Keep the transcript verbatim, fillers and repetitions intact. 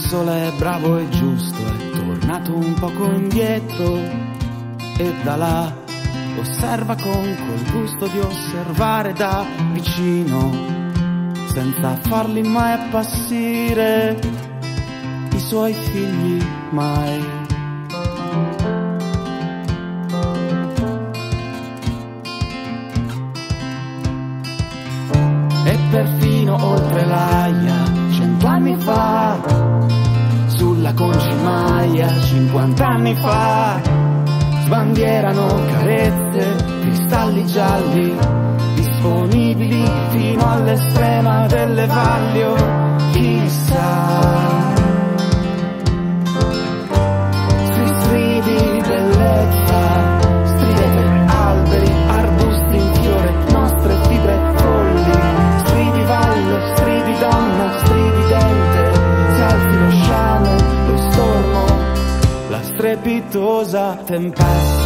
sole è bravo e giusto, è tornato un poco indietro e da là osserva con quel gusto di osservare da vicino, senza farli mai appassire i suoi figli mai. E perfino oltre l'Aia, cento anni fa, sulla Concimaia, cinquant'anni fa, sbandierano carezze, cristalli gialli, disponibili fino all'estrema delle valli, oh, chissà. Si stridi bellezza, stridete alberi, arbusti in fiore, nostre fibre folli, stridi valle, stridi donna, stridi dente, si alzi lo sciame, lo stormo, la strepitosa tempesta.